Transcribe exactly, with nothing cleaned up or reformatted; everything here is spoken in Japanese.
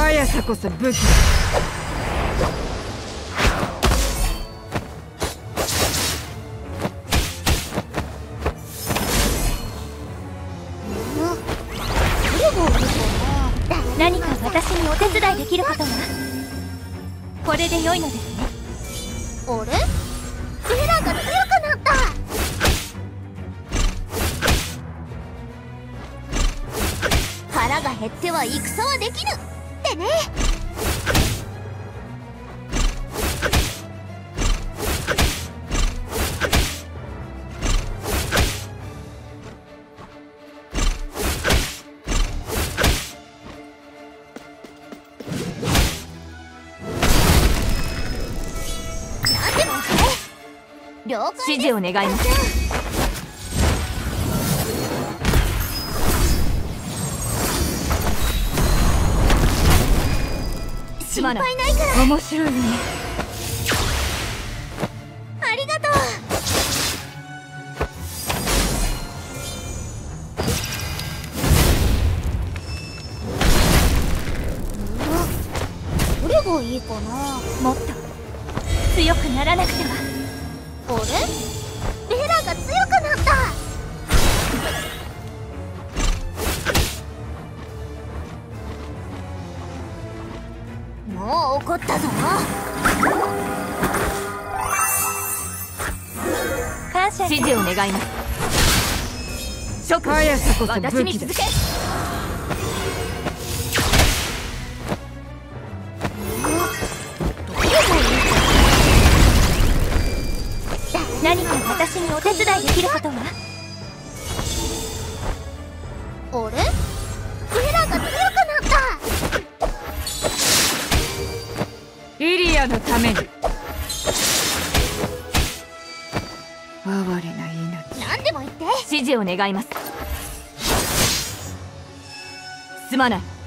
速さこそ武器。 何か私にお手伝いできることが。これで良いのですね。 あれ？セーラーが強くなった。腹が減っては戦はできぬってね。 指示を願います。 心配ないから。 面白いね。 ありがとう。どれがいいかな。 もっと強くならなくては。 あれ？ベラが強くなった。もう怒ったぞ。 感謝。 指示を願います。速さこそ武器だ。 何か私にお手伝いできることは。 あれ？ベラが強くなった。 イリアのために。哀れな命。 何でも言って。 指示を願います。すまない。